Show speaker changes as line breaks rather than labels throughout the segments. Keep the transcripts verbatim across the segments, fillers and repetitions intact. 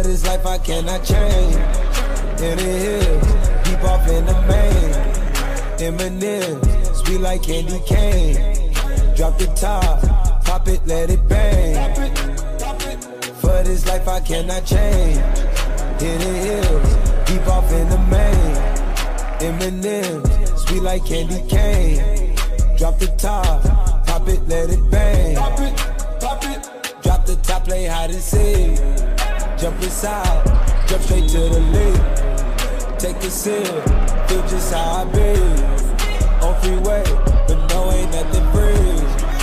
this life I cannot change. In the hills, deep off in the main. Eminem, sweet like candy cane. Drop the top, pop it, let it bang. For this life I cannot change. In the hills, deep off in the main. Eminem, sweet like candy cane. Drop the top, pop it, let it bang. Drop the top, play hide and seek. Jump inside, jump straight to the lead. Take a sip, feel just how I be. On freeway, but no ain't nothing free.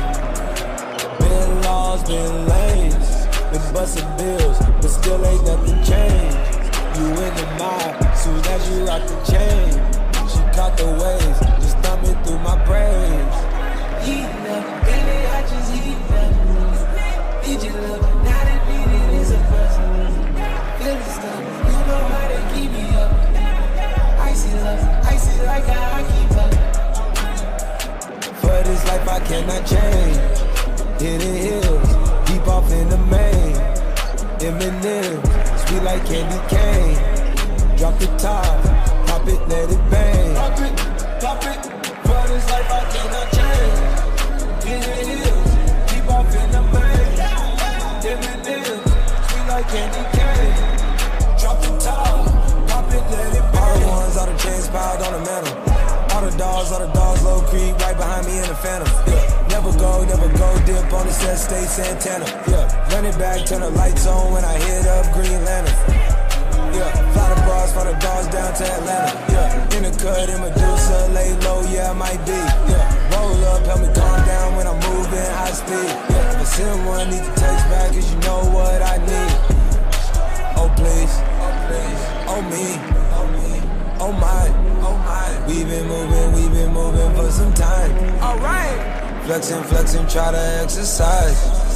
Been laws, been lanes, been busting bills, but still ain't nothing changed. You in the mob, soon as you rock the chain. She caught the waves, just thumbing through my brains.
Heating up, baby, I just heating up. Did you love? Now that beating is a bust. Feeling stuff, you know how they keep me up. Icy love, icy like how I keep up.
For this life I cannot change. Hidden hills, deep off in the main. Eminem, sweet like candy cane. Drop the top, pop it, let it bang. Pop it, pop it. For this life I cannot change. Hidden hills, deep off in the main. Eminem, sweet like candy cane. Drop the top, pop it, let it bang. All the ones, all the chains piled on the mantle. All the dogs, all the dogs, low creek, right behind me in the phantom. Yeah. Never go, never go, dip on the set, stay Santana. Yeah, run it back, turn the lights on when I hit up Green Lantern. Yeah, fly the bras, fly the dogs down to Atlanta. Yeah, in the cut, in Medusa, lay low, yeah, I might be. Yeah, roll up, help me calm down when I'm moving high speed. Yeah, if I send one, need to text back, cause you know what I need. Oh, please, oh, please, oh, me, oh, me, oh, my, oh, my. We been moving, we been moving for some time. All right. Flexing, flexing, try to exercise.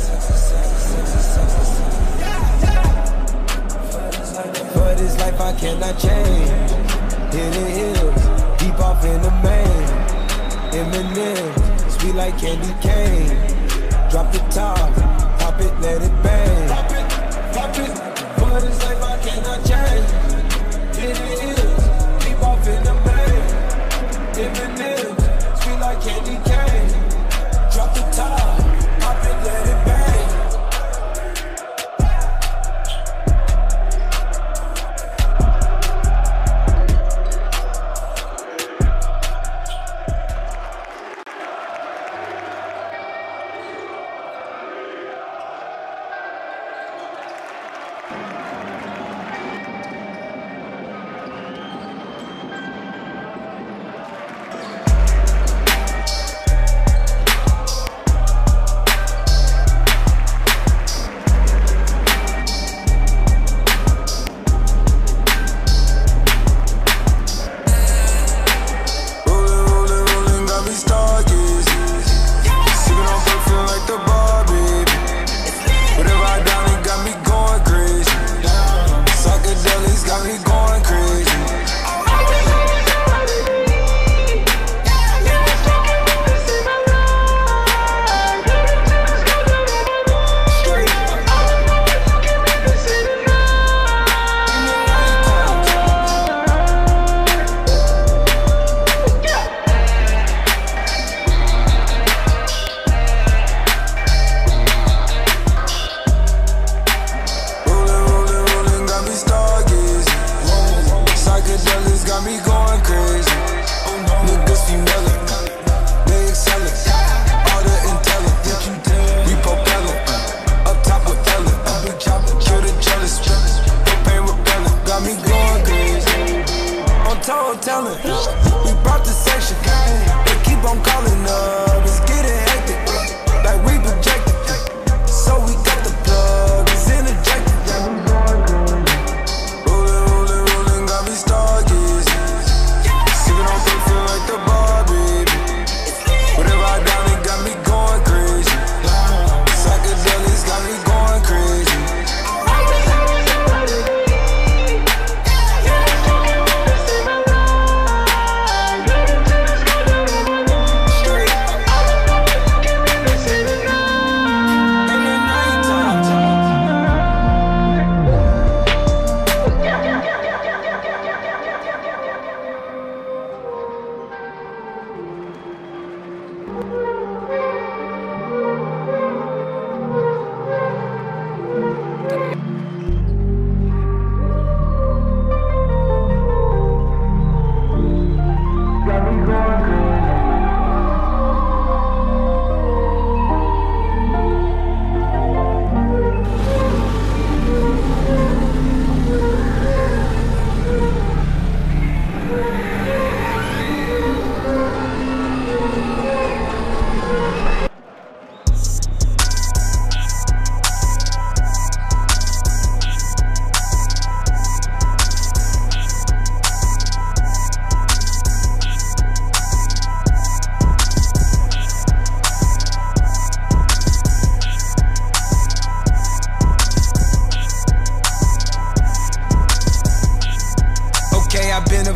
For this life I cannot change. Hidden hills, deep off in the main. Eminem, sweet like candy cane. Drop the top, pop it, let it bang. Pop it, pop it. For this life I cannot change. Hidden hills, deep off in the main. Eminem, sweet like candy cane. Drop the top, pop it, let it bang.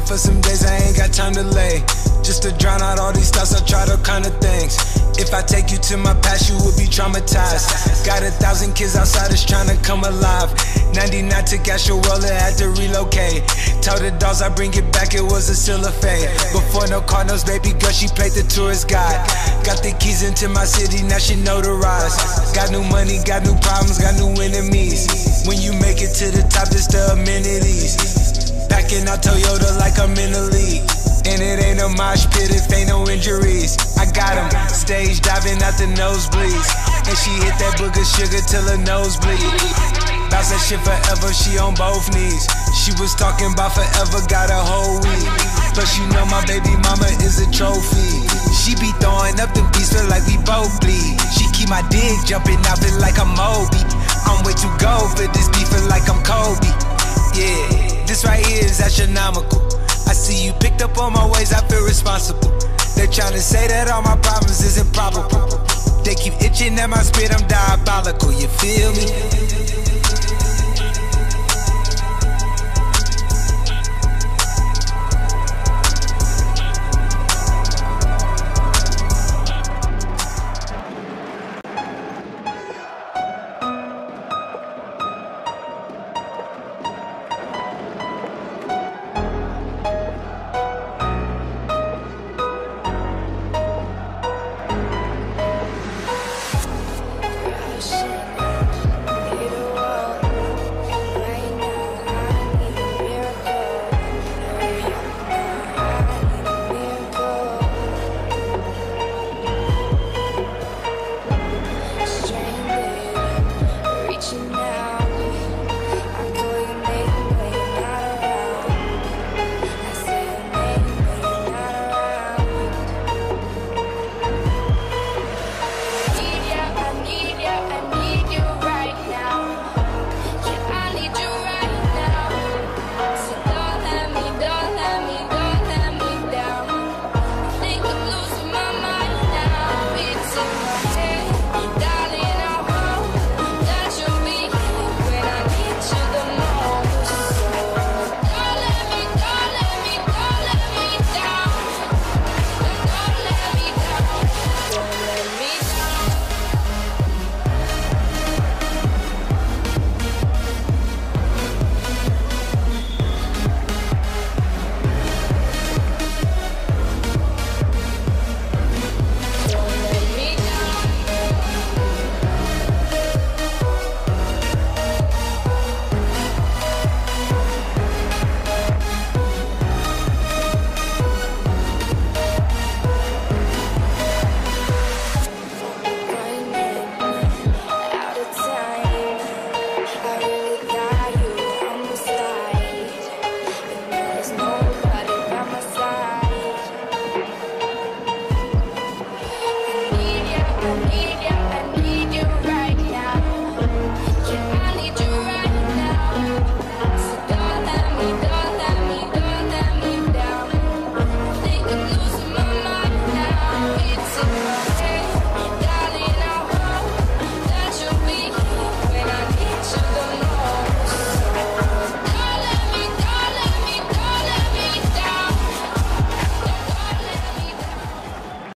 for some days, I ain't got time to lay. Just to drown out all these thoughts, I tried all kind of things. If I take you to my past, you will be traumatized. Got a thousand kids outside that's trying to come alive. ninety-nine took out your roller, had to relocate. Told the dolls I bring it back, it was a still a fade. Before no Cardinals, baby girl, she played the tourist guide. Got the keys into my city, now she notarized. Got new money, got new problems, got new enemies. When you make it to the top, it's the amenities. Packing out Toyota like I'm in the league. And it ain't a mosh pit if ain't no injuries. I got him stage diving out the nosebleeds. And she hit that booger sugar till her nose bleed. Bounce that shit forever, she on both knees. She was talking about forever, got a whole week. Plus you know my baby mama is a trophy. She be throwing up the beats, feel like we both bleed. She keep my dick jumping out, feel like I'm Moby. I'm way too gold for this beef, feel like I'm Kobe. Yeah, this right here is astronomical. I see you picked up on my ways, I feel responsible. They're trying to say that all my problems is improbable. They keep itching at my spit, I'm diabolical, you feel me?